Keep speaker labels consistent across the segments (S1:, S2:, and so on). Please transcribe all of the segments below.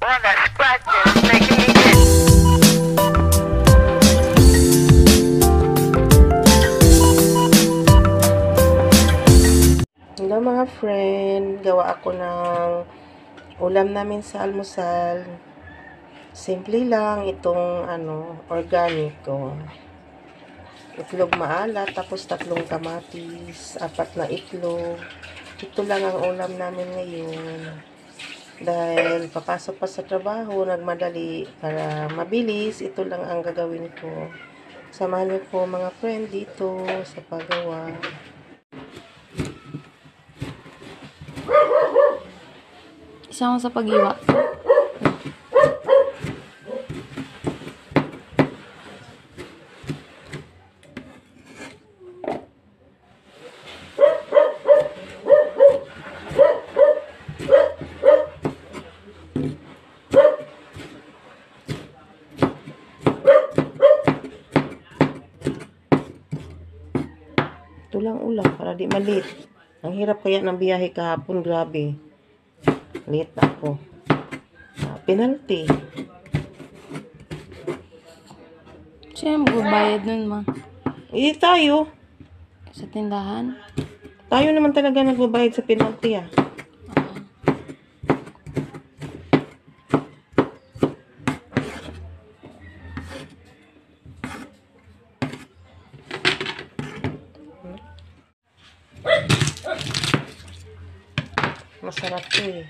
S1: Well, that scratching is making me itch.
S2: Hello mga friend, gawa ako ng ulam namin sa almusal. Simple lang itong organic ko. Itlog maalat, tapos 3 kamatis, 4 na itlog. Ito lang ang ulam namin ngayon. Dahil papasok pa sa trabaho, nagmadali para mabilis, ito lang ang gagawin ko. Samahan niyo po mga friend dito sa paggawa.
S3: Isama sa paghiwa.
S2: Ito lang ulam para di malit. Ang hirap kaya ng biyahe kahapon, grabe. Late na ako. Penalty.
S3: Siya yung magbabayad nun, ma.
S2: Tayo.
S3: Sa tindahan.
S2: Tayo naman talaga nagbabayad sa penalty, ah. Masarap to eh.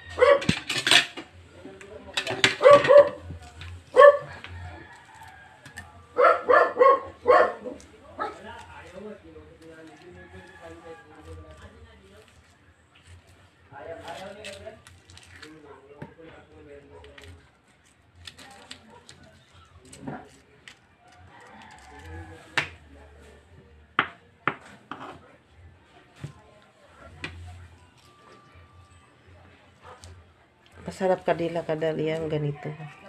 S2: Masarap kadila kadalian ganito.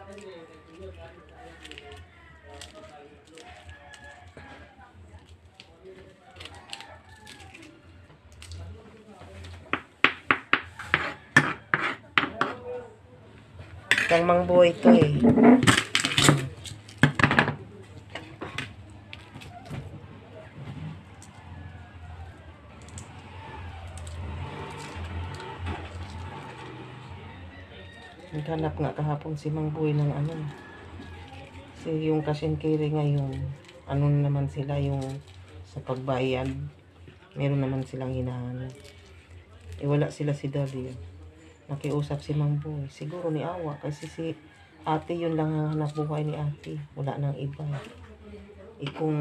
S2: Kang mangbuhay ito eh. Naghanap nga kahapon si Mang Boy ng kasi yung cash and carry ngayon, naman sila yung sa pagbayad, meron naman silang hinahanap. Wala sila si Daddy. Nakiusap si Mang Boy, siguro ni awa kasi si ate yun lang ang hanap buhay ni ate, wala nang iba. Kung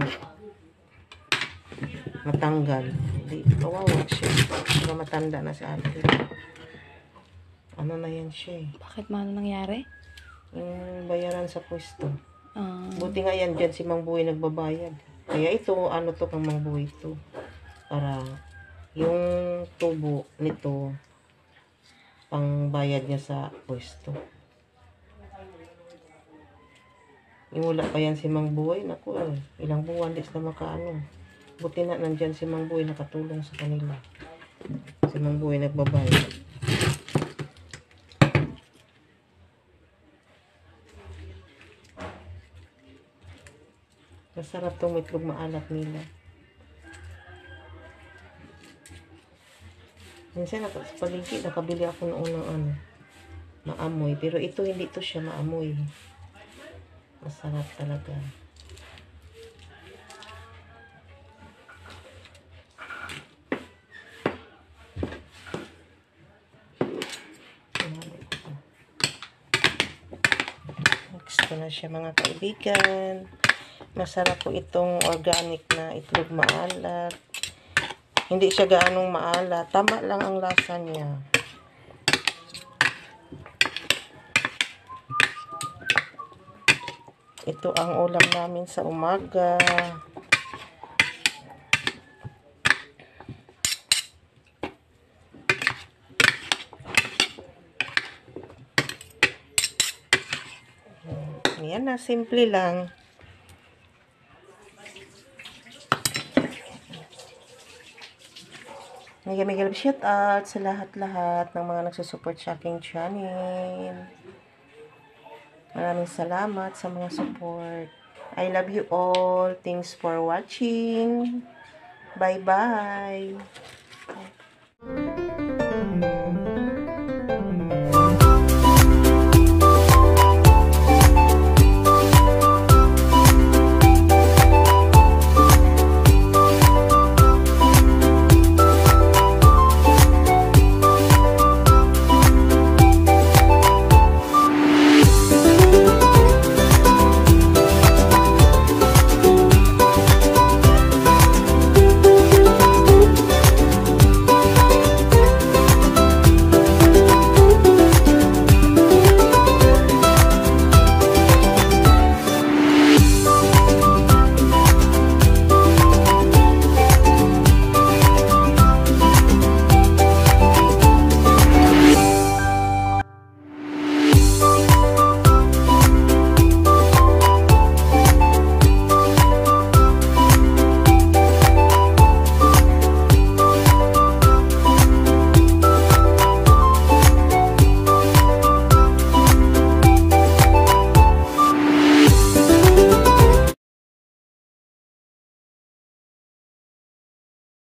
S2: matanggal, di kawawa siya, pero matanda na si ate. Ano na yan siya eh.
S3: Bakit man nangyari?
S2: Yung bayaran sa pwesto. Buti nga yan dyan si Mang Buhay nagbabayad. Kaya ito, to kang Mang Buhay ito. Para yung tubo nito, pang bayad niya sa pwesto. Yung wala pa yan si Mang Buhay, naku ilang buwan dis na Buti na nandyan si Mang Buhay nakatulong sa kanila. Si Mang Buhay nagbabayad. Masarap tong itlog maalat nila. Minsan sa paligid, nakabili ako noon ng maamoy. Pero ito, hindi to siya maamoy. Masarap talaga. Next ko na siya mga kaibigan. Masarap po itong organic na itlog maalat. Hindi siya gaanong maalat. Tama lang ang lasa niya. Ito ang ulam namin sa umaga. Yan na, simple lang. Mega shout out sa lahat-lahat ng mga nagsusupport sa aking channel. Maraming salamat sa mga support. I love you all. Thanks for watching. Bye-bye.